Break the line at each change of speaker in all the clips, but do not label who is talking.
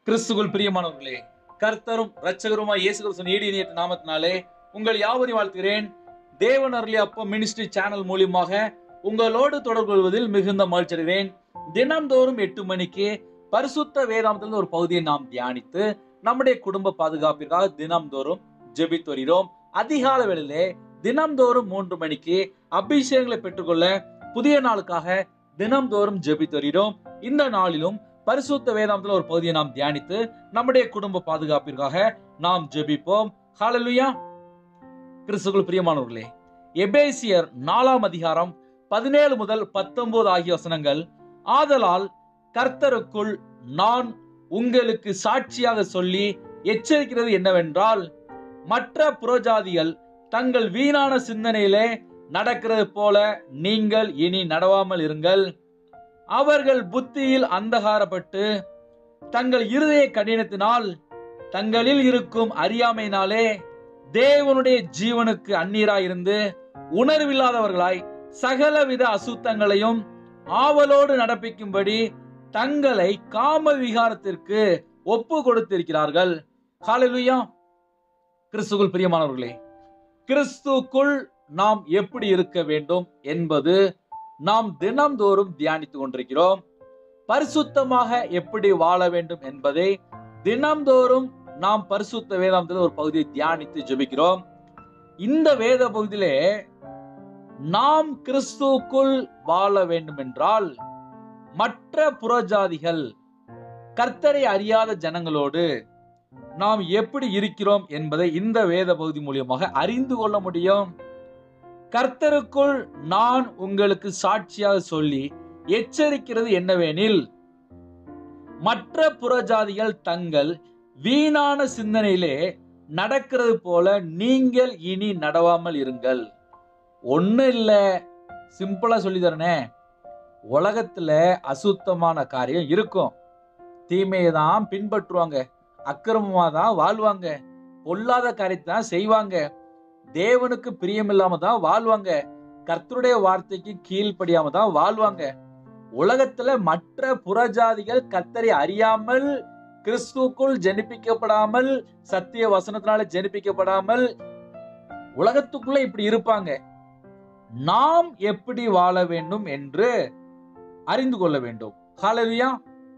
கிறிஸ்துவுக்குள் பிரியமானவர்களே, கர்த்தரும் இரட்சகருமாய் இயேசு கிறிஸ்துவின் ஈடிய நாமத்தினாலே உங்கள் யாவரையும் வாழ்த்துகிறேன். தேவன் அருளிய அப்பம் மினிஸ்ட்ரி சேனல் மூலியமாக உங்களோடு தொடர்பு கொள்வதில் மிகுந்த மகிழ்ச்சி அடைகிறேன். தினம்தோறும் 8 மணிக்கு பரிசுத்த வேதாந்தத்தில் ஒரு பகுதியை நாம் தியானித்து நம்முடைய குடும்ப பாதுகாப்பிற்காக தினம்தோறும் ஜெபித்து வருகிறோம். அதிகால வேளையிலே தினம்தோறும் 3 மணிக்கு அபிஷேகங்களை பெற்றுக்கொள்ள புதிய நாளுக்காக தினம்தோறும் ஜெபித்து வருகிறோம். இந்த நாளிலும் பரிசுத்த வேதாந்தத்தில் ஒரு பகுதியை நாம் தியானித்து நம்முடைய குடும்ப பாதுகாப்பிற்காக நாம் ஜெபிப்போம். ஹல்லேலூயா. கிறிஸ்துவுக்குள் பிரியமானவர்களே, எபேசியர் 4ஆம் அதிகாரம் 17 முதல் 19 ஆகிய வசனங்கள். ஆதலால் கர்த்தருக்குள் நான் உங்களுக்கு சாட்சியாக சொல்லி எச்சரிக்கிறது என்னவென்றால், மற்ற புறஜாதிகள் தங்கள் வீணான சிந்தனையிலே நடக்கிறது போல நீங்கள் இனி நடவாமல் இருங்கள். அவர்கள் புத்தியில் அந்தகாரப்பட்டு தங்கள் இருதய கடினத்தினால் தங்களில் இருக்கும் அறியாமையினாலே தேவனுடைய ஜீவனுக்கு அந்நீராயிருந்து உணர்வில்லாதவர்களாய் சகலவித அசுத்தங்களையும் ஆவலோடு நடப்பிக்கும்படி தங்களை காம விகாரத்திற்கு ஒப்பு கொடுத்திருக்கிறார்கள். ஹல்லேலூயா. கிறிஸ்துவுக்குள் பிரியமானவர்களே, கிறிஸ்துவுக்குள் நாம் எப்படி இருக்க வேண்டும் என்பது நாம் தினம்தோறும் தியானித்துக் கொண்டிருக்கிறோம். பரிசுத்தமாக எப்படி வாழ வேண்டும் என்பதை தினம்தோறும் நாம் பரிசுத்த வேதாந்தத்தில் ஒரு பகுதியை தியானித்து ஜெபிக்கிறோம். இந்த வேத பகுதியிலே நாம் கிறிஸ்துவுக்குள் வாழ வேண்டும் என்றால் மற்ற புறஜாதிகள் கர்த்தரை அறியாத ஜனங்களோடு நாம் எப்படி இருக்கிறோம் என்பதை இந்த வேத பகுதி மூலியமாக அறிந்து கொள்ள முடியும். கர்த்தருக்குள் நான் உங்களுக்கு சாட்சியாக சொல்லி எச்சரிக்கிறது என்னவெனில், மற்ற புறஜாதிகள் தங்கள் வீணான சிந்தனையிலே நடக்கிறது போல நீங்கள் இனி நடவாமல் இருங்கள். ஒண்ணு இல்ல, சிம்பிளா சொல்லி தரனே. உலகத்துல அசுத்தமான காரியம் இருக்கும். தீமையை தான் பின்பற்றுவாங்க, அக்கிரமமா தான் வாழ்வாங்க, பொல்லாத காரியத்தை தான் செய்வாங்க, தேவனுக்கு பிரியமில்லாம தான் வாழ்வாங்க, கர்த்தருடைய வார்த்தைக்கு கீழ்ப்படியாம தான் வாழ்வாங்க. உலகத்துல மற்ற புறஜாதிகள் கர்த்தரை அறியாமல், கிறிஸ்துவுக்குள் ஜெனிப்பிக்கப்படாமல், சத்திய வசனத்தினால ஜெனிப்பிக்கப்படாமல் உலகத்துக்குள்ள இப்படி இருப்பாங்க. நாம் எப்படி வாழ வேண்டும் என்று அறிந்து கொள்ள வேண்டும். ஹல்லேலூயா.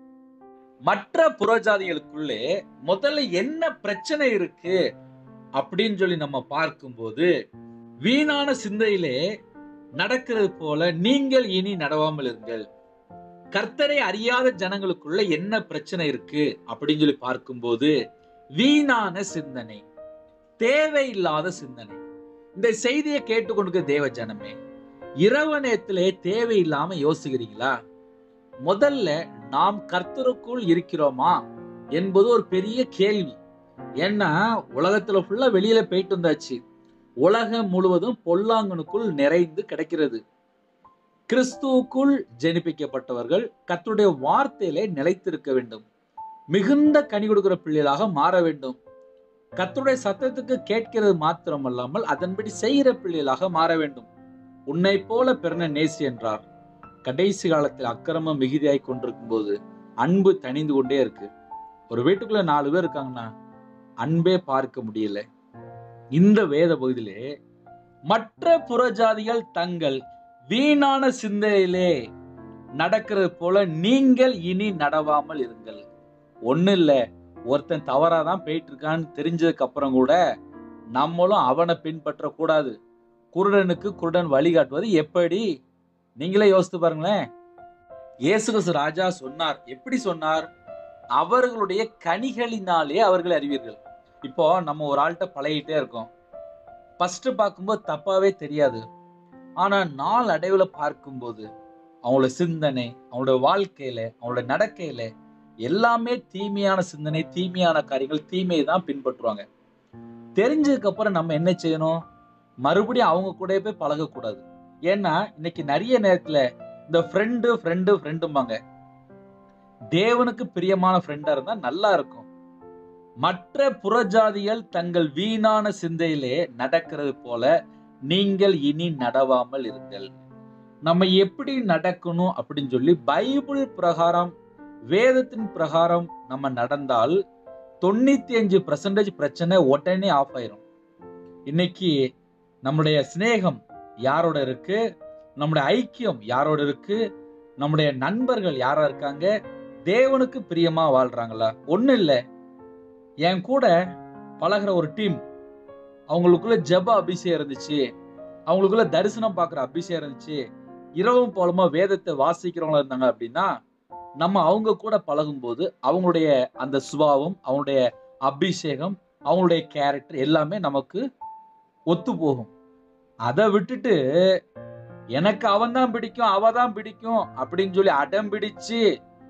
மற்ற புறஜாதிகளுக்குள்ளே முதல்ல என்ன பிரச்சனை இருக்கு அப்படின்னு சொல்லி நம்ம பார்க்கும்போது, வீணான சிந்தையிலே நடக்கிறது போல நீங்கள் இனி நடவாமல் இருங்கள். கர்த்தரை அறியாத ஜனங்களுக்குள்ள என்ன பிரச்சனை இருக்கு அப்படின்னு சொல்லி பார்க்கும்போது, வீணான சிந்தனை, தேவையில்லாத சிந்தனை. இந்த செய்தியை கேட்டுக்கொண்டு தேவ ஜனமே, இரவு நேரத்திலே தேவையில்லாம யோசிக்கிறீங்களா? முதல்ல நாம் கர்த்தருக்குள் இருக்கிறோமா என்பது ஒரு பெரிய கேள்வி. ஏன்னா உலகத்துல ஃபுல்லா வெளியில போயிட்டு வந்தாச்சு. உலகம் முழுவதும் பொல்லாங்கனுக்குள் நிறைந்து கிடைக்கிறது. கிறிஸ்துவுக்குள் ஜெனிப்பிக்கப்பட்டவர்கள் கர்த்தருடைய வார்த்தையிலே நிலைத்திருக்க வேண்டும். மிகுந்த கனி கொடுக்கிற பிள்ளைகளாக மாற வேண்டும். கர்த்தருடைய சத்தத்துக்கு கேட்கிறது மாத்திரமல்லாமல் அதன்படி செய்கிற பிள்ளைகளாக மாற வேண்டும். உன்னை போல பிறனை நேசி என்றார். கடைசி காலத்தில் அக்கிரமம் மிகுதியாய் கொண்டிருக்கும் போது அன்பு தணிந்து கொண்டே இருக்கு. ஒரு வீட்டுக்குள்ள 4 பேர் இருக்காங்கன்னா அன்பே பார்க்க முடியல. இந்த வேத பகுதியிலே மற்ற புறஜாதிகள் தங்கள் வீணான சிந்தையிலே நடக்கிறது போல நீங்கள் இனி நடவாமல் இருங்கள். ஒண்ணு இல்ல, ஒருத்தன் தவறாதான் போயிட்டு இருக்கான்னு தெரிஞ்சதுக்கு அப்புறம் கூட நம்மளும் அவனை பின்பற்ற கூடாது. குருடனுக்கு குருடன் வழிகாட்டுவது எப்படி? நீங்களே யோசித்து பாருங்களேன். இயேசு கிறிஸ்து ராஜா சொன்னார். எப்படி சொன்னார்? அவர்களுடைய கனிகளினாலே அவர்கள் அறிவீர்கள். இப்போ நம்ம ஒரு ஆள்கிட்ட பழகிட்டே இருக்கோம். ஃபர்ஸ்ட் பார்க்கும்போது தப்பாவே தெரியாது. ஆனா நாள் அடைவுல பார்க்கும்போது அவங்களோட சிந்தனை, அவங்களோட வாழ்க்கையில, அவங்களோட நடக்கையில எல்லாமே தீமையான சிந்தனை, தீமையான காரியங்கள், தீமையை தான் பின்பற்றுவாங்க. தெரிஞ்சதுக்கு அப்புறம் நம்ம என்ன செய்யணும்? மறுபடியும் அவங்க கூட போய் பழகக்கூடாது. ஏன்னா இன்னைக்கு நிறைய நேரத்துல இந்த ஃப்ரெண்டும்பாங்க. தேவனுக்கு பிரியமான ஃப்ரெண்டா இருந்தா நல்லா இருக்கும். மற்ற புறஜாதிகள் தங்கள் வீணான சிந்தையிலே நடக்கிறது போல நீங்கள் இனி நடவாமல் இருங்கள். நம்ம எப்படி நடக்கணும் அப்படின்னு சொல்லி பைபிள் பிரகாரம், வேதத்தின் பிரகாரம் நம்ம நடந்தால் 95% பிரச்சனை உடனே ஆஃப் ஆயிரும். இன்னைக்கு நம்முடைய சிநேகம் யாரோட இருக்கு, நம்முடைய ஐக்கியம் யாரோட இருக்கு, நம்முடைய நண்பர்கள் யாரா இருக்காங்க, தேவனுக்கு பிரியமா வாழ்றாங்களா? ஒண்ணு இல்ல, என் கூட பழகிற ஒரு டீம், அவங்களுக்குள்ள ஜெப அபிஷேகம் இருந்துச்சு, அவங்களுக்குள்ள தரிசனம் பார்க்கிற அபிஷேகம் இருந்துச்சு, இரவும் பகலுமா வேதத்தை வாசிக்கிறவங்களா இருந்தாங்க அப்படின்னா, நம்ம அவங்க கூட பழகும் போது அவங்களுடைய அந்த சுபாவம், அவங்களுடைய அபிஷேகம், அவங்களுடைய கேரக்டர் எல்லாமே நமக்கு ஒத்து போகும். அதை விட்டுட்டு எனக்கு அவன் தான் பிடிக்கும், அவ தான் பிடிக்கும் அப்படின்னு சொல்லி அடம் பிடிச்சு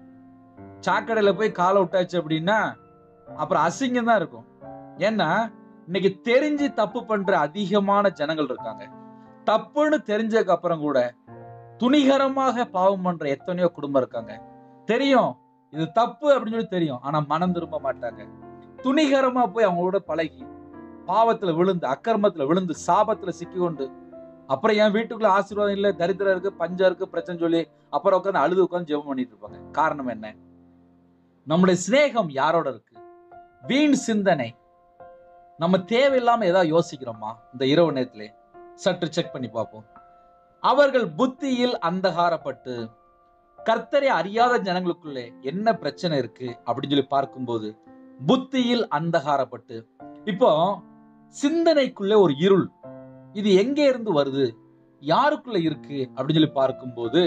சாக்கடையில போய் காலை விட்டாச்சு அப்படின்னா அப்புறம் அசிங்கம் தான் இருக்கும். ஏன்னா இன்னைக்கு தெரிஞ்சு தப்பு பண்ற அதிகமான ஜனங்கள் இருக்காங்க. தப்புன்னு தெரிஞ்சதுக்கு அப்புறம் கூட துணிகரமாக பாவம் பண்ற எத்தனையோ குடும்பம் இருக்காங்க. தெரியும் இது தப்பு அப்படின்னு சொல்லி தெரியும், ஆனா மனம் திரும்ப மாட்டாங்க. துணிகரமா போய் அவங்களோட பழகி பாவத்துல விழுந்து, அக்கிரமத்துல விழுந்து, சாபத்துல சிக்கி கொண்டு, அப்புறம் என் வீட்டுக்குள்ள ஆசீர்வாதம் இல்ல, தரித்திரம் இருக்கு, பஞ்சம் இருக்கு, பிரச்சனை சொல்லி அப்புறம் உட்காந்து அழுது உட்காந்து ஜெபம் பண்ணிட்டு இருப்பாங்க. காரணம் என்ன? நம்முடைய சிநேகம் யாரோட இருக்கு? வீண் சிந்தனை. நம்ம தேவையில்லாம ஏதாவது யோசிக்கிறோமா? இந்த இரவு நேரத்திலே சற்று செக் பண்ணி பார்ப்போம். அவர்கள் புத்தியில் அந்தகாரப்பட்டு, கர்த்தரை அறியாத ஜனங்களுக்குள்ளே என்ன பிரச்சனை இருக்கு அப்படின்னு சொல்லி பார்க்கும்போது புத்தியில் அந்தகாரப்பட்டு, இப்போ சிந்தனைக்குள்ளே ஒரு இருள், இது எங்கே இருந்து வருது, யாருக்குள்ள இருக்கு அப்படின்னு சொல்லி பார்க்கும்போது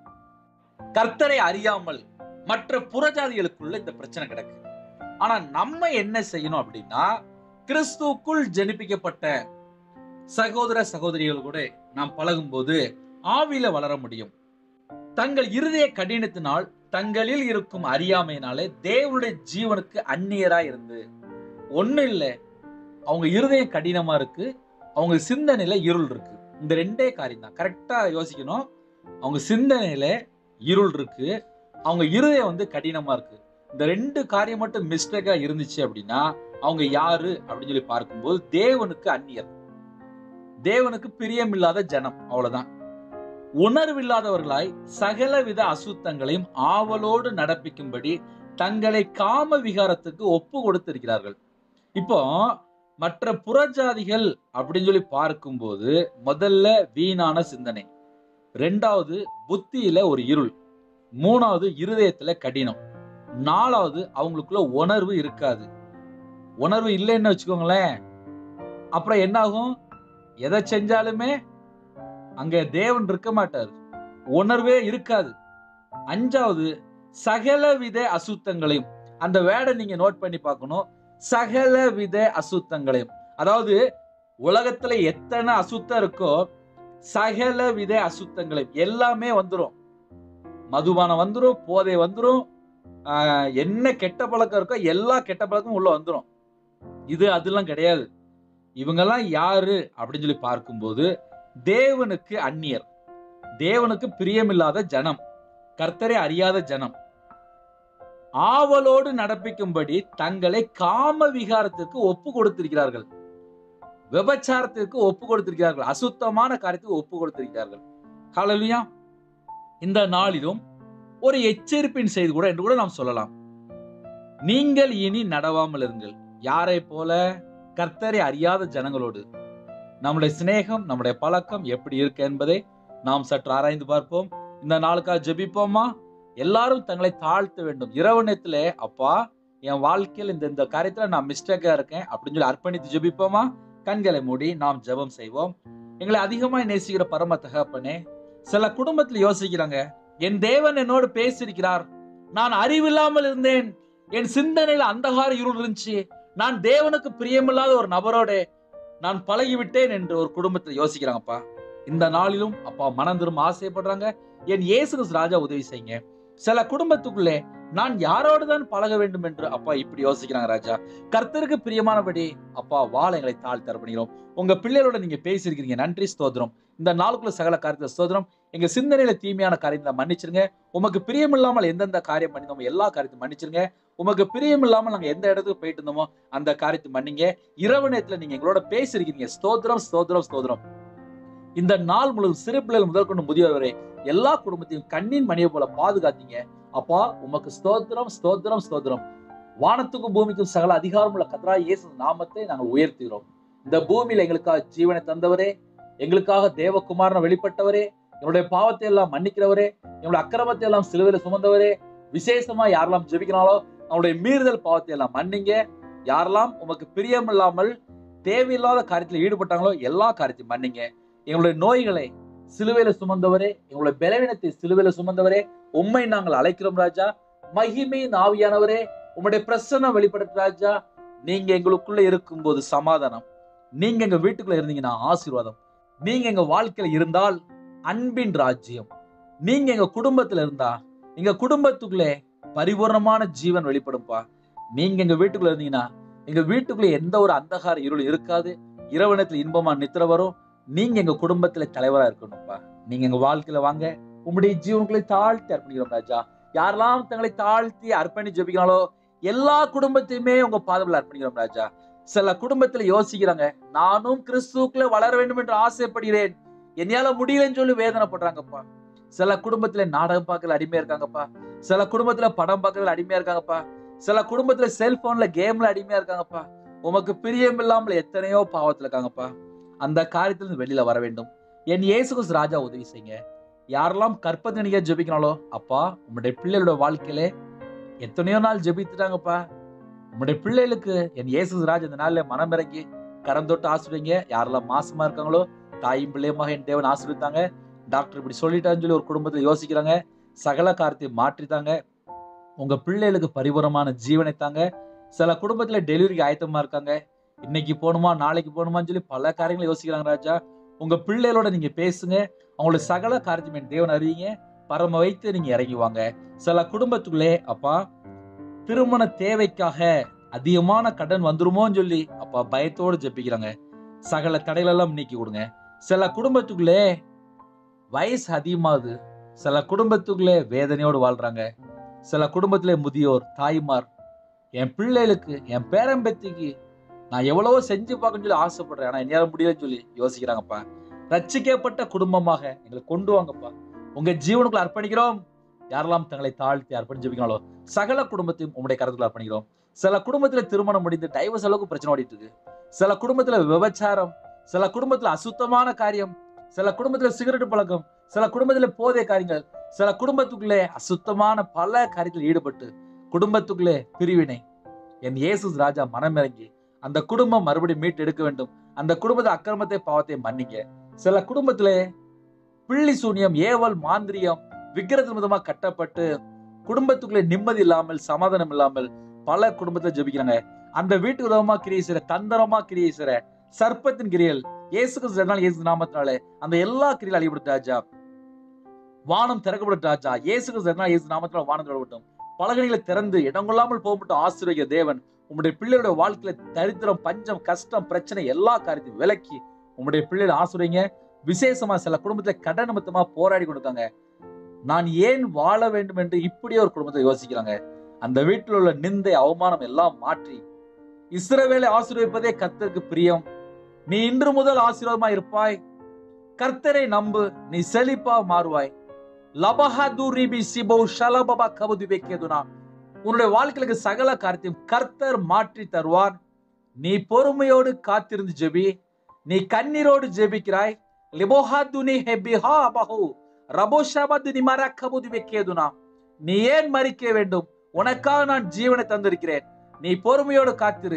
கர்த்தரை அறியாமல் மற்ற புறஜாதிகளுக்குள்ள இந்த பிரச்சனை கிடக்கு. ஆனா நம்ம என்ன செய்யணும் அப்படின்னா, கிறிஸ்துவுக்குள் ஜெனிப்பிக்கப்பட்ட சகோதர சகோதரிகள் கூட நாம் பழகும் போது ஆவியில வளர முடியும். தங்கள் இருதய கடினத்தினால், தங்களில் இருக்கும் அறியாமையினாலே தேவனுடைய ஜீவனுக்கு அந்நியராய் இருந்து, ஒண்ணு இல்ல, அவங்க இருதயம் கடினமா இருக்கு, அவங்க சிந்தனையில இருள் இருக்கு. இந்த ரெண்டே காரியம் தான் கரெக்டா யோசிக்கணும். அவங்க சிந்தனையில இருள் இருக்கு, அவங்க இருதயம் கடினமா இருக்கு. இந்த ரெண்டு காரியம் மட்டும் மிஸ்டேக்கா இருந்துச்சு அப்படின்னா அவங்க யாரு அப்படின்னு சொல்லி பார்க்கும்போது தேவனுக்கு அந்நியர், தேவனுக்கு பிரியமில்லாத ஜனம், அவ்வளவுதான். உணர்வில்லாதவர்களாய் சகலவித அசுத்தங்களையும் ஆவலோடு நடப்பிக்கும்படி தங்களை காம விகாரத்துக்கு ஒப்பு கொடுத்திருக்கிறார்கள். இப்போ மற்ற புறஜாதிகள் அப்படின்னு சொல்லி பார்க்கும்போது முதல்ல வீணான சிந்தனை, ரெண்டாவது புத்தியில ஒரு இருள், மூணாவது இருதயத்துல கடினம், நாலாவது அவங்களுக்குள்ள உணர்வு இருக்காது. உணர்வு இல்லைன்னு வச்சுக்கோங்களேன், அப்புறம் என்ன ஆகும்? எதை செஞ்சாலுமே அங்க தேவன் இருக்க மாட்டார், உணர்வே இருக்காது. அஞ்சாவது சகலவித அசுத்தங்களையும், அந்த வேர்டை நீங்க நோட் பண்ணி பார்க்கணும். சகலவித அசுத்தங்களையும், அதாவது உலகத்துல எத்தனை அசுத்தம் இருக்கோ சகலவித அசுத்தங்களையும் எல்லாமே வந்துரும். மதுபானம் வந்துரும், போதை வந்துரும், என்ன கெட்ட பழக்கம் இருக்கோ எல்லா கெட்ட பழக்கமும் உள்ள வந்துரும். இது அதெல்லாம் கிடையாது. இவங்கெல்லாம் யாரு அப்படின்னு சொல்லி பார்க்கும்போது தேவனுக்கு அந்நியர், தேவனுக்கு பிரியமில்லாத ஜனம், கர்த்தரை அறியாத ஜனம், ஆவலோடு நடப்பிக்கும்படி தங்களை காம விகாரத்திற்கு ஒப்பு கொடுத்திருக்கிறார்கள், விபச்சாரத்திற்கு ஒப்பு கொடுத்திருக்கிறார்கள், அசுத்தமான காரியத்துக்கு ஒப்பு கொடுத்திருக்கிறார்கள். ஹல்லேலூயா. இந்த நாளிலும் ஒரு எச்சரிப்பின் செய்தி கூட என்று கூட நாம் சொல்லலாம். நீங்கள் இனி நடவாமல் இருங்கள். யாரை போல? கர்த்தரை அறியாத ஜனங்களோடு. நம்முடைய சிநேகம், நம்முடைய பழக்கம் எப்படி இருக்கு என்பதை நாம் சற்று ஆராய்ந்து பார்ப்போம். இந்த நாளுக்காக ஜெபிப்போமா? எல்லாரும் தங்களை தாழ்த்த வேண்டும். இரவு நேரத்திலே, அப்பா என் வாழ்க்கையில் இந்த காரியத்துல நான் மிஸ்டேக்கா இருக்கேன் அப்படின்னு சொல்லி அர்ப்பணித்து ஜெபிப்போமா? கண்களை மூடி நாம் ஜெபம் செய்வோம். எங்களை அதிகமாய் நேசிக்கிற பரம தகப்பனே, சில குடும்பத்துல யோசிக்கிறாங்க, என் தேவன் என்னோடு பேசியிருக்கிறார், நான் அறிவில்லாமல் இருந்தேன், என் சிந்தனையில அந்தகார இருள் இருந்துச்சு, நான் தேவனுக்கு பிரியமில்லாத ஒரு நபரோட நான் பழகிவிட்டேன் என்று ஒரு குடும்பத்துல யோசிக்கிறாங்கப்பா. இந்த நாளிலும் அப்பா மனம் திரும்ப ஆசைப்படுறாங்க. என் இயேசு கிறிஸ்து ராஜா உதவி செய்யுங்க. சில குடும்பத்துக்குள்ளே நான் யாரோடு தான் பழக வேண்டும் என்று அப்பா இப்படி யோசிக்கிறாங்க ராஜா. கர்த்தருக்கு பிரியமானபடி அப்பா வாழ எங்களை தாழ்த்த பண்ணிக்கிறோம். உங்க பிள்ளைகளோட நீங்க பேசியிருக்கிறீங்க, நன்றி ஸ்தோத்திரம். இந்த நாளுக்குள்ள சகல காரியத்தை ஸ்தோத்திரம். எங்க சிந்தனையில தீமையான காரியத்தை மன்னிச்சிருங்க. உமக்கு பிரியமில்லாமல் எந்தெந்த காரியம் பண்ணிருந்தோமோ எல்லா காரியத்தையும் மன்னிச்சிருங்க. உமக்கு பிரியமில்லாமல் நாங்க எந்த இடத்துக்கு போயிட்டு இருந்தோமோ அந்த காரியத்தை மன்னிங்க. இரவு நேரத்துல நீங்க எங்களோட பேசியிருக்கீங்க, ஸ்தோத்திரம் ஸ்தோத்திரம் ஸ்தோத்திரம். இந்த நாள் முழுவதும் சிறு பிள்ளைகள் முதல் கொண்டு முதியோர் வரை எல்லா குடும்பத்தையும் கண்ணின் மணியை போல பாதுகாத்தீங்க அப்பா. உமக்கு ஸ்தோத்திரம் ஸ்தோத்திரம் ஸ்தோத்திரம். வானத்துக்கும் பூமிக்கும் சகல அதிகாரம் உள்ள கர்த்தராகிய இயேசு நாமத்தை நாங்கள் உயர்த்துகிறோம். இந்த பூமியில எங்களுக்காக ஜீவனை தந்தவரே, எங்களுக்காக தேவகுமாரனை வெளிப்பட்டவரே, என்னுடைய பாவத்தை எல்லாம் மன்னிக்கிறவரே, என்னுடைய அக்கிரமத்தை எல்லாம் சிலுவையில சுமந்தவரே, விசேஷமா யாரெல்லாம் ஜெபிக்கிறாங்களோ அவனுடைய மீறுதல் பாவத்தை எல்லாம் மன்னிங்க. யாரெல்லாம் உமக்கு பிரியமில்லாமல் தேவையில்லாத காரியத்தில் ஈடுபட்டாங்களோ எல்லா காரியத்தையும் மன்னிங்க. எங்களுடைய நோய்களை சிலுவையில சுமந்தவரே, எங்களுடைய பலவீனத்தை சிலுவையில சுமந்தவரே, உம்மை நாங்கள் அழைக்கிறோம் ராஜா. மகிமையின் ஆவியானவரே, உம்முடைய பிரசன்னம் வெளிப்படுத்த ராஜா. நீங்க எங்களுக்குள்ள இருக்கும்போது சமாதானம், நீங்க எங்க வீட்டுக்குள்ள இருந்தீங்கன்னா ஆசீர்வாதம், நீங்க எங்க வாழ்க்கையில இருந்தால் அன்பின் ராஜ்யம், நீங்க எங்க குடும்பத்துல இருந்தா எங்க குடும்பத்துக்குள்ளே பரிபூர்ணமான ஜீவன் வெளிப்படும்பா. நீங்க எங்க வீட்டுக்குள்ள இருந்தீங்கன்னா எங்க வீட்டுக்குள்ள எந்த ஒரு அந்தகார இருள் இருக்காது. இரவு நேரத்துல இன்பமா நித்திர வரும். நீங்க எங்க குடும்பத்துல தலைவரா இருக்கணும்ப்பா. நீங்க எங்க வாழ்க்கையில வாங்க. உங்களுடைய ஜீவன்களை தாழ்த்தி அர்ப்பணிக்கிறோம் ராஜா. யாரெல்லாம் தங்களை தாழ்த்தி அர்ப்பணி ஜெபிக்கிறாங்களோ எல்லா குடும்பத்தையுமே உங்க பாதத்தில் அர்ப்பணிக்கிறோம் ராஜா. சில குடும்பத்துல யோசிக்கிறாங்க, நானும் கிறிஸ்துக்குள்ள வளர வேண்டும் என்று ஆசைப்படுகிறேன், என்னால முடியலன்னு சொல்லி வேதனைப்படுறாங்கப்பா. சில குடும்பத்துல நாடகம் பார்க்கல அடிமையா இருக்காங்கப்பா. சில குடும்பத்துல படம் பார்க்கறதுல அடிமையா இருக்காங்கப்பா. சில குடும்பத்துல செல்போன்ல கேம்ல அடிமையா இருக்காங்கப்பா. உமக்கு பிரியம் இல்லாமல் எத்தனையோ பாவத்துல இருக்காங்கப்பா. அந்த காரியத்துல இருந்து வெளியில வர வேண்டும். என் இயேசு கிறிஸ்து ராஜா உதவி செய்யுங்க. யாரெல்லாம் கற்பனை ஜெபிக்கிறாங்களோ அப்பா, உங்களுடைய பிள்ளைகளோட வாழ்க்கையில எத்தனையோ நாள் ஜெபித்துட்டாங்கப்பா. உங்களுடைய பிள்ளைகளுக்கு என் இயேசு ராஜா இந்த நாள்ல மனம் இறங்கி கரம் தொட்டு ஆசிரியங்க. யாரெல்லாம் மாசமா இருக்காங்களோ தாயும் பிள்ளையமாக என் தேவன் ஆசீர்வதித்தாங்க. டாக்டர் இப்படி சொல்லிட்டான்னு சொல்லி ஒரு குடும்பத்துல யோசிக்கிறாங்க, சகல காரியத்தை மாற்றித்தாங்க. உங்க பிள்ளைகளுக்கு பரிபூரமான ஜீவனை தாங்க. சில குடும்பத்துல டெலிவரிக்கு ஆயத்தமா இருக்காங்க, இன்னைக்கு போகணுமா நாளைக்கு போகணுமான்னு சொல்லி பல காரியங்களை யோசிக்கிறாங்க ராஜா. உங்க பிள்ளைகளோட நீங்க பேசுங்க. அவங்களோட சகல காரியத்தையும் என் தேவன் அறிவிங்க. பரம வைத்து நீங்க இறங்குவாங்க. சில குடும்பத்துக்குள்ளே அப்பா திருமண தேவைக்காக அதிகமான கடன் வந்துருமோன்னு சொல்லி அப்பா பயத்தோடு ஜெபிக்கிறாங்க. சகல தடைகளெல்லாம் நீக்கி கொடுங்க. சில குடும்பத்துக்குள்ளே வயசு அதிகமாகுது. சில குடும்பத்துக்குள்ளே வேதனையோடு வாழ்றாங்க. சில குடும்பத்திலே முதியோர் தாய்மார், என் பிள்ளைகளுக்கு என் பேரம்பத்திக்கு நான் எவ்வளவோ செஞ்சு பார்க்கணும்னு சொல்லி ஆசைப்படுறேன், ஆனா என்னால முடியலன்னு சொல்லி யோசிக்கிறாங்கப்பா. ரட்சிக்கப்பட்ட குடும்பமாக எங்களை கொண்டு வாங்கப்பா. உங்க ஜீவனுக்குள்ள அர்ப்பணிக்கிறோம். யாரெல்லாம் தங்களை தாழ்த்தி அர்ப்பணிச்சு ஜெபிக்கிறாங்களோ சகல குடும்பத்தையும் உங்களுடைய கருத்துக்குள்ள அர்ப்பணிக்கிறோம். சில குடும்பத்துல திருமணம் முடிந்து டைவர்ஸ் அளவுக்கு பிரச்சனை ஓடிட்டு இருக்கு. சில குடும்பத்துல விபச்சாரம், சில குடும்பத்துல அசுத்தமான காரியம், சில குடும்பத்துல சிகரெட் பழக்கம், சில குடும்பத்துல போதை காரியங்கள், சில குடும்பத்துக்குள்ளே அசுத்தமான பல காரியத்தில் ஈடுபட்டு குடும்பத்துக்குள்ளே பிரிவினை. என் இயேசு ராஜா மனம் இறங்கி அந்த குடும்பம் மறுபடியும் மீட்டு எடுக்க வேண்டும். அந்த குடும்பத்தை அக்கிரமத்தை பாவத்தை மன்னிங்க. சில குடும்பத்திலே பிள்ளி சூனியம், ஏவல், மாந்திரியம், விக்கிரத்து விதமா கட்டப்பட்டு குடும்பத்துக்குள்ளே நிம்மதி இல்லாமல் சமாதானம் இல்லாமல் பல குடும்பத்துல ஜெபிக்கிறாங்க. அந்த வீட்டு விதமா கிரியை செய்ற, தந்திரமா கிரியை செய்ற சர்ப்பத்தின் கிரியல் இயேசு கிறிஸ்து நாமத்தினாலே அந்த எல்லா கிரியிலும் அழிபடுத்த ராஜா. வானம் திறக்கப்பட்ட ராஜா. இயேசு கிறிஸ்து நாமத்தினால வானம் திறக்கப்பட்டும். பலகணிகளை திறந்து இடங்கொள்ளாமல் போகப்பட்டு ஆசீர்வதிக்கிற தேவன். உங்களுடைய பிள்ளைகளுடைய வாழ்க்கையில தரித்திரம், பஞ்சம், கஷ்டம், பிரச்சனை எல்லா காரியத்தையும் விலக்கி உங்களுடைய பிள்ளைகளை ஆசீர்வதிங்க. விசேஷமா சில குடும்பத்துல கடன் நிமித்தமா போராடி கொடுத்தாங்க. நான் ஏன் வாழ வேண்டும் என்று இப்படியே ஒரு குடும்பத்தை யோசிக்கிறாங்க. அந்த வீட்டில் உள்ள நிந்தை, அவமானம் எல்லாம் மாற்றி இஸ்ரவேலை ஆசீர்வதிப்பதே கர்த்தருக்கு பிரியம். நீ இன்று முதல் ஆசீர்வாதமா இருப்பாய். கர்த்தரை நம்பு, நீ செழிப்பா மாறுவாய். உன்னுடைய வாழ்க்கைக்கு சகல காரியத்தையும் கர்த்தர் மாற்றி தருவார். நீ பொறுமையோடு காத்திருந்து ஜெபி. நீ கண்ணீரோடு ஜெபிக்கிறாய். நீ ஏன் மறிக்க வேண்டும்? உனக்காக நான் ஜீவனை தந்திருக்கிறேன். நீ பொறுமையோடு காத்திரு.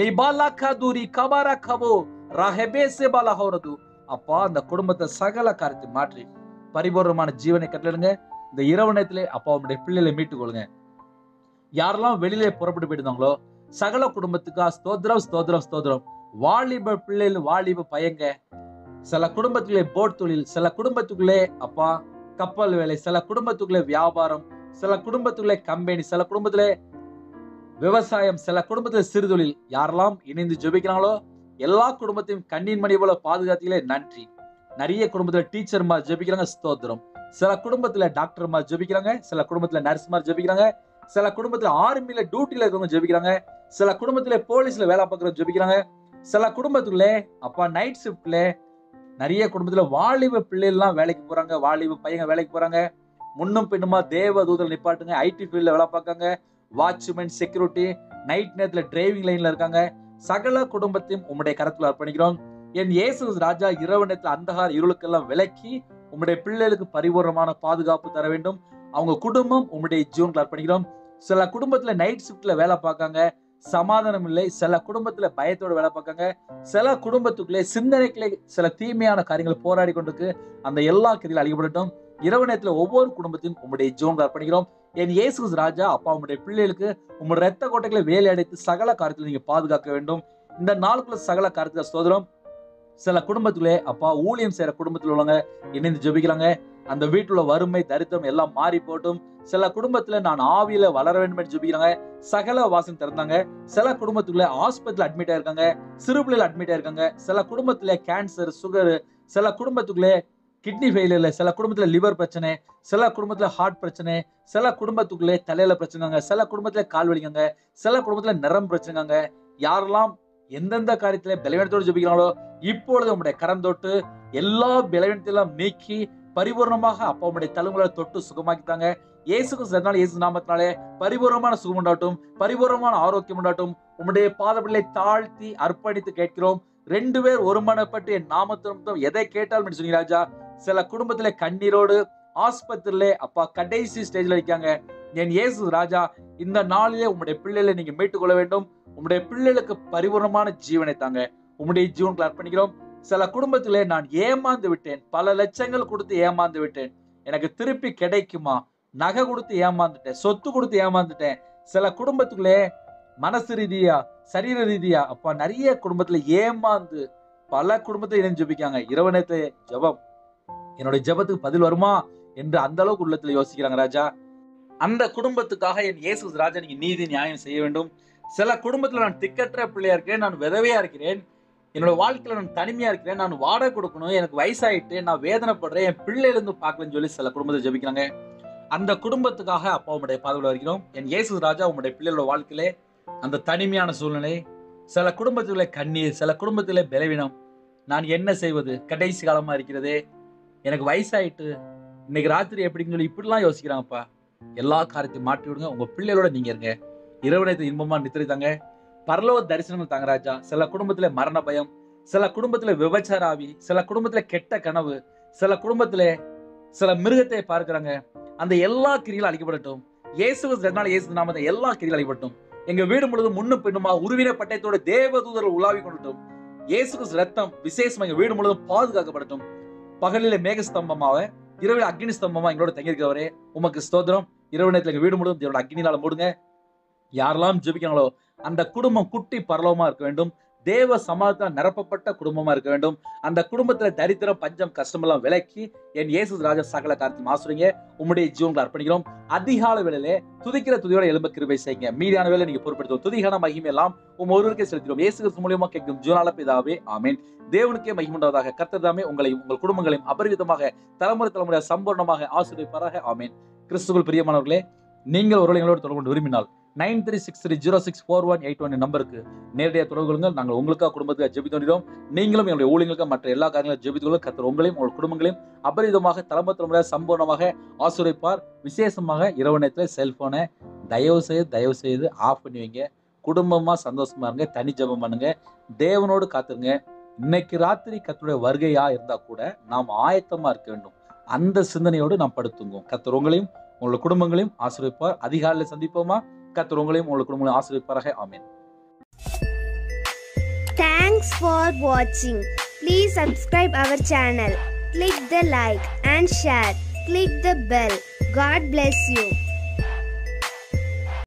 அப்பா அந்த குடும்பத்தை சகல காரியத்தை மாற்றி பரிபூர்ணமான ஜீவனை கட்டளிடுங்க. இந்த இரவு நேரத்திலே அப்பா உங்களுடைய பிள்ளைகளை மீட்டுக் கொள்ளுங்க. யாரெல்லாம் வெளியிலே புறப்பட்டு போயிருந்தாங்களோ சகல குடும்பத்துக்கா ஸ்தோத்திரம், ஸ்தோத்திரம், ஸ்தோத்திரம். வாலிப பிள்ளைகள், வாலிப பையங்க, சில குடும்பத்துக்குள்ளே போட் தொழில், சில குடும்பத்துக்குள்ளே அப்பா கப்பல் வேலை, சில குடும்பத்துக்குள்ளே வியாபாரம், சில குடும்பத்துக்குள்ளே கம்பெனி, சில குடும்பத்திலே விவசாயம், சில குடும்பத்துல சிறு தொழில். யாரெல்லாம் இணைந்து ஜெபிக்கிறாங்களோ எல்லா குடும்பத்தையும் கண்ணீர் மணி போல பாதுகாத்தீங்களே நன்றி. நிறைய குடும்பத்துல டீச்சர் மாதிரி ஜெபிக்கிறாங்க, ஸ்தோத்திரம். சில குடும்பத்துல டாக்டர் மாதிரி ஜெபிக்கிறாங்க, சில குடும்பத்துல நர்ஸ் மாதிரி ஜெபிக்கிறாங்க, சில குடும்பத்துல ஆர்மியில டியூட்டில இருக்கவங்க ஜெபிக்கிறாங்க, சில குடும்பத்துல போலீஸ்ல வேலை பார்க்கறவங்க ஜெபிக்கிறாங்க, சில குடும்பத்துக்குள்ள அப்பா நைட் ஷிப்ட்ல நிறைய குடும்பத்துல வாலிப பிள்ளைகள் எல்லாம் வேலைக்கு போறாங்க, வாலிப பையங்க வேலைக்கு போறாங்க. முன்னும் பின்னுமா தேவ தூதர்கள் நிப்பாட்டுங்க. ஐடி ஃபீல்ட்ல வேலை பார்க்காங்க, வாட்ச்மேன், செக்யூரிட்டி, நைட் நேரத்துல டிரைவிங் லைன்ல இருக்காங்க. சகல குடும்பத்தையும் உம்முடைய கரத்துல அர்ப்பணிக்கிறோம். என் இயேசு ராஜா இரவு நேரத்துல அந்தகார இருளுக்கெல்லாம் விலக்கி உம்முடைய பிள்ளைகளுக்கு பரிபூர்ணமான பாதுகாப்பு தர வேண்டும். அவங்க குடும்பம் உம்முடைய ஜீவனுக்கு அர்ப்பணிக்கிறோம். சில குடும்பத்துல நைட் ஷிப்ட்ல வேலை பார்க்காங்க, சமாதானம் இல்லை. சில குடும்பத்துல பயத்தோட வேலை பார்க்காங்க. சில குடும்பத்துக்குள்ளே சிந்தனைகளே சில தீமையான காரியங்களை போராடி கொண்டிருக்கு. அந்த எல்லா கிரியிலும் அழிக்கப்படட்டும். இரவு நேரத்துல ஒவ்வொரு குடும்பத்தையும் உம்முடைய ஜீவனுக்கு அர்ப்பணிக்கிறோம். என் இயேசு ராஜா அப்பா உம்முடைய பிள்ளைகளுக்கு உம்முடைய ரத்த கோட்டைகளை வேலை அடைத்து சகல காரியத்தில் நீங்க பாதுகாக்க வேண்டும். இந்த நாளுக்குள்ள சகல காரியத்துல ஸ்தோத்திரம். சில குடும்பத்திலே அப்பா ஊழியம் செய்யற குடும்பத்தில் உள்ளவங்க இணைந்து ஜெபிக்கிறாங்க. அந்த வீட்டுல வறுமை, தரித்திரம் எல்லாம் மாறி போட்டும். சில குடும்பத்துல நான் ஆவியில வளர வேண்டும் என்று ஜெபிக்கிறாங்க. சகல வாசம் திறந்தாங்க. சில குடும்பத்துக்குள்ள ஹாஸ்பிட்டல் அட்மிட் ஆயிருக்காங்க, சிறு பிள்ளைகள் அட்மிட் ஆயிருக்காங்க. சில குடும்பத்துல கேன்சர், சுகர், சில குடும்பத்துக்குள்ளே கிட்னி ஃபெயிலியர், சில குடும்பத்துல லிவர் பிரச்சனை, சில குடும்பத்துல ஹார்ட் பிரச்சனை, சில குடும்பத்துக்குள்ளே தலையில பிரச்சனைங்க, சில குடும்பத்துல கால் வலிங்க, சில குடும்பத்துல நரம் பிரச்சனைங்க. யாரெல்லாம் எந்தெந்த காரியத்திலே பலவீனத்தோடு ஜெபிக்கிறாங்களோ இப்பொழுது உம்முடைய கரம் தொட்டு எல்லா பலவீனத்தையும் நீக்கி பரிபூர்ணமாக அப்பா உம்முடைய தழும்புகளை தொட்டு சுகமாக்கித்தாங்க. இயேசு கிறிஸ்துவினாலே, இயேசு நாமத்தினாலே பரிபூர்ணமான சுகம் உண்டாட்டும், பரிபூர்ணமான ஆரோக்கியம் உண்டாட்டும். உம்முடைய பாதங்களை தாழ்த்தி அர்ப்பணித்து கேட்கிறோம். 2 பேர் ஒருமனப்பட்டு என் நாமத்திலும் எதை கேட்டாலும் சொன்னீங்க ராஜா. சில குடும்பத்திலே கண்ணீரோடு ஆஸ்பத்திரியிலே அப்பா கடைசி ஸ்டேஜ்ல இருக்காங்க. என் இயேசு ராஜா இந்த நாளிலே உம்முடைய பிள்ளைகளை நீங்க மீட்டுக் கொள்ள வேண்டும். உம்முடைய பிள்ளைகளுக்கு பரிபூர்ணமான ஜீவனை தாங்க. உம்முடைய ஜீவனுக்கு அர்ப்பணிக்கிறோம். சில குடும்பத்திலே நான் ஏமாந்து விட்டேன், பல லட்சங்கள் கொடுத்து ஏமாந்து விட்டேன், எனக்கு திருப்பி கிடைக்குமா? நகை கொடுத்து ஏமாந்துட்டேன், சொத்து கொடுத்து ஏமாந்துட்டேன். சில குடும்பத்துக்குள்ளே மனசு ரீதியா, சரீர ரீதியா அப்பா நிறைய குடும்பத்துல ஏமாந்து பல குடும்பத்தை இணைந்து ஜெபிக்காங்க. இரவு நேரத்துல ஜெபம், என்னுடைய ஜெபத்துக்கு பதில் வருமா என்று அந்த அளவுக்கு உள்ளத்துல யோசிக்கிறாங்க ராஜா. அந்த குடும்பத்துக்காக என் இயேசு ராஜா நீங்க நீதி நியாயம் செய்ய வேண்டும். சில குடும்பத்துல நான் திக்கற்ற பிள்ளையா இருக்கிறேன், நான் விதவையா இருக்கிறேன், என்னோட வாழ்க்கையில நான் தனிமையா இருக்கிறேன், நான் வாடகை கொடுக்கணும், எனக்கு வயசாயிட்டு நான் வேதனைப்படுறேன், என் பிள்ளையில இருந்து பார்க்கலன்னு சொல்லி சில குடும்பத்தை ஜெபிக்கிறாங்க. அந்த குடும்பத்துக்காக அப்பா உம்முடைய பாதுகாவல வருகிறோம். என் இயேசு ராஜா உம்முடைய பிள்ளைகளோட வாழ்க்கையிலே அந்த தனிமையான சூழ்நிலை, சில குடும்பத்திலே கண்ணீர், சில குடும்பத்திலே பலவீனம், நான் என்ன செய்வது, கடைசி காலமா இருக்கிறதே, எனக்கு வயசாயிட்டு இன்னைக்கு ராத்திரி எப்படின்னு சொல்லி இப்படிலாம் யோசிக்கிறாங்கப்பா. எல்லா காரியத்தையும் மாற்றி விடுங்க. உங்க பிள்ளைகளோட நீங்க இருங்க. இரவு நேரத்தை இன்பமா நித்திரை தாங்க. பரலோக தரிசனங்கள் தாங்க ராஜா. சில குடும்பத்துல மரண பயம், சில குடும்பத்துல விபச்சார ஆவி, சில குடும்பத்துல கெட்ட கனவு, சில குடும்பத்துல சில மிருகத்தை பார்க்கிறாங்க. அந்த எல்லா கிரிகளும் அழிக்கப்படட்டும். இயேசு நாமத்தை எல்லா கிரிகளும் அழிக்கப்படட்டும். எங்க வீடு முழுவதும் முன்னும் பின்னுமா உருவின பட்டயத்தோட தேவதூதர்கள் உலாவி கொள்ளட்டும். இயேசு ரத்தம் விசேஷமா எங்க வீடு முழுவதும் பாதுகாக்கப்படட்டும். பகலில மேகஸ்தம்பமாக, இரவில் அக்னி ஸ்தம்பமா எங்களோட தங்கியிருக்கிறவரே உமக்கு ஸ்தோத்திரம். இரவு நேரத்துல எங்க வீடு முழுவதும் தேவனோட அக்னினால மூடுங்க. யாரெல்லாம் ஜெபிக்கிறாங்களோ அந்த குடும்பம் குட்டி பரலோகமா இருக்க வேண்டும். தேவ சமாதானம் நிரப்பப்பட்ட குடும்பமா இருக்க வேண்டும். அந்த குடும்பத்துல தரித்திரம், பஞ்சம், கஷ்டம் எல்லாம் விலக்கி என் இயேசு ராஜா சகல காரியத்தையும் ஆசீர்வதிங்க. உம்முடைய ஜீவங்களை அர்ப்பணிக்கிறோம். அதிகாலை வேளையிலே துதிக்கிற துதியோட எழும்ப கிருபை செய்யுங்க. மீதியான வேலை நீங்க பொறுப்படுத்தும் துதிகான மகிமை எல்லாம் ஒருவருக்கே செலுத்திடும். இயேசு கிறிஸ்து மூலமா கேட்கும் ஜீவனால பிதாவே, ஆமென். தேவனுக்கே மகிமுண்டாவதாக. கர்த்தர் தாமே உங்களையும் உங்கள் குடும்பங்களையும் அபரிவிதமாக தலைமுறை தலைமுறை சம்பூர்ணமாக ஆசீர்வதிப்பாராக, ஆமென். கிறிஸ்துவுக்குள் பிரியமானவர்களே, நீங்கள் ஒரு எங்களோடு தொடர்பு கொண்டு விரும்பினால் 9363064181 நம்பருக்கு நேரடியாக தொடர்பு கொள்ளுங்கள். நாங்கள் உங்களுக்காக குடும்பத்துக்காக ஜெபித்தோம். நீங்களும் எங்களுடைய ஊழியர்களுக்கு மற்ற எல்லா காரியங்களும் ஜெபித்துக்கொள்ள கர்த்தர் உங்களையும் உங்கள் குடும்பங்களையும் அபரிதமாக தலைமுறை சம்பூர்ணமாக ஆசீர்வதிப்பார். விசேஷமாக இரவு நேரத்தில் செல்போனை தயவு செய்து ஆஃப் பண்ணி வைங்க. குடும்பமா சந்தோஷமா இருங்க. தனி ஜெபம் பண்ணுங்க. தேவனோடு காத்துருங்க. இன்னைக்கு ராத்திரி கர்த்தருடைய வருகையா இருந்தா கூட நாம் ஆயத்தமா இருக்க வேண்டும். அந்த சிந்தனையோடு நாம் படுத்துங்க. கர்த்தர் உங்களையும் உங்கள் குடும்பங்களையும் ஆசீர்வதிப்பார். அதிகாலையில் சந்திப்போமா? கர்த்தர் உங்களையும் உங்கள் குடும்பங்களையும் ஆசீர்வதிப்பாராக, ஆமென்.
Thanks for watching. Please subscribe our channel. Click the like and share. Click the bell. God bless you.